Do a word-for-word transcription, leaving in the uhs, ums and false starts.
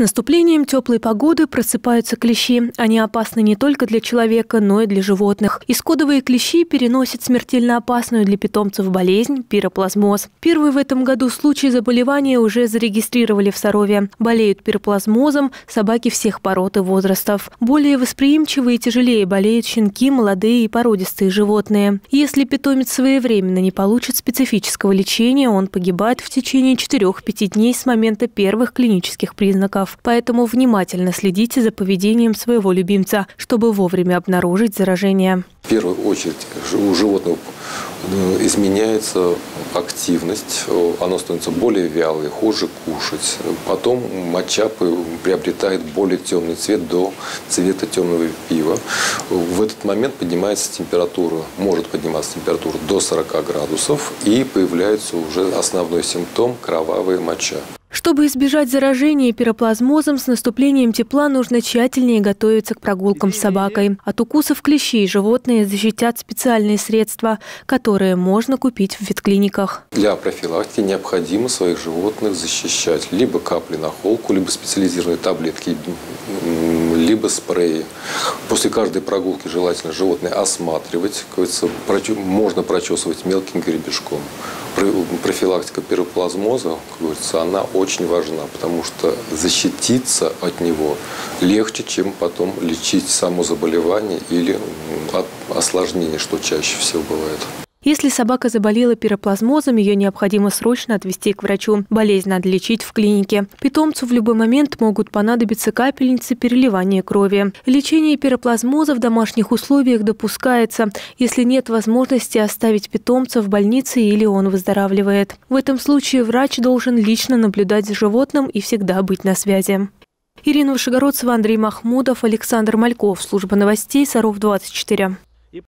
наступлением теплой погоды просыпаются клещи. Они опасны не только для человека, но и для животных. Исходовые клещи переносят смертельно опасную для питомцев болезнь – пироплазмоз. Первый в этом году случай заболевания уже зарегистрировали в Сарове. Болеют пироплазмозом собаки всех пород и возрастов. Более восприимчивые и тяжелее болеют щенки, молодые и породистые животные. Если питомец своевременно не получит специфического лечения, он погибает в течение четырёх-пяти дней с момента первых клинических признаков. Поэтому внимательно следите за поведением своего любимца, чтобы вовремя обнаружить заражение. В первую очередь у животного изменяется активность, оно становится более вялое, хуже кушать. Потом моча приобретает более темный цвет, до цвета темного пива. В этот момент поднимается температура, может подниматься температура до сорока градусов, и появляется уже основной симптом – кровавая моча. Чтобы избежать заражения пироплазмозом, с наступлением тепла нужно тщательнее готовиться к прогулкам с собакой. От укусов клещей животные защитят специальные средства, которые можно купить в ветклиниках. Для профилактики необходимо своих животных защищать либо капли на холку, либо специализированные таблетки, либо спреи. После каждой прогулки желательно животное осматривать, можно прочесывать мелким гребешком. Профилактика пироплазмоза, как говорится, она очень важна, потому что защититься от него легче, чем потом лечить само заболевание или осложнение, что чаще всего бывает. Если собака заболела пироплазмозом, ее необходимо срочно отвезти к врачу. Болезнь надо лечить в клинике. Питомцу в любой момент могут понадобиться капельницы переливания крови. Лечение пироплазмоза в домашних условиях допускается, если нет возможности оставить питомца в больнице или он выздоравливает. В этом случае врач должен лично наблюдать за животным и всегда быть на связи. Ирина Вышегородцева, Андрей Махмудов, Александр Мальков. Служба новостей Саров двадцать четыре.